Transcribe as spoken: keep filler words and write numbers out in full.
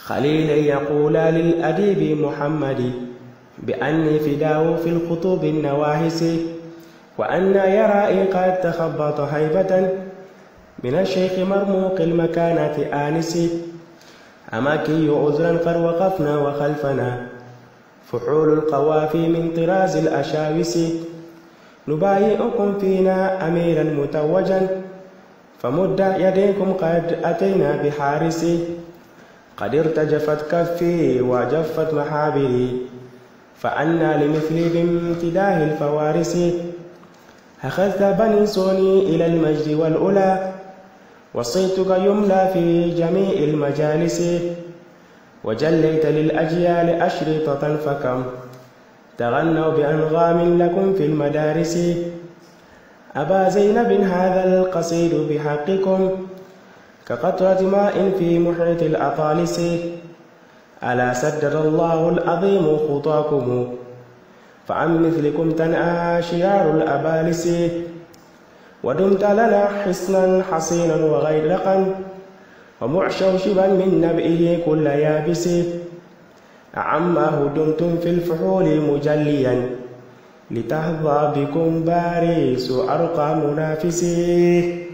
خليلا يقولا للأديب محمد بأني فداه في الخطوب النواهس، وأن يرائي قد تخبط هيبة من الشيخ مرموق المكانة آنس. أماكي عذرا قد وقفنا وخلفنا فحول القوافي من طراز الأشاوس، نبايئكم فينا أميرا متوجا فمد يديكم قد أتينا بحارس. قد ارتجفت كفي وجفت محابري فأنا لمثلي بامتداه الفوارس. أخذت بني صوني إلى المجد والأولى وصيتك يملى في جميع المجالس، وجليت للأجيال أشرطة فكم تغنوا بأنغام لكم في المدارس. أبا زينب هذا القصيد بحقكم كقطرة ماء في محيط الأطالس. ألا سدد الله العظيم خطاكم فعن مثلكم تنأى شرار الأبالس. ودمت لنا حصنا حصينا وغيرقا ومعشوشبا من نبئه كل يابس. أعماه دمتم في الفحول مجليا لتهضى بكم باريس أرقى منافسي.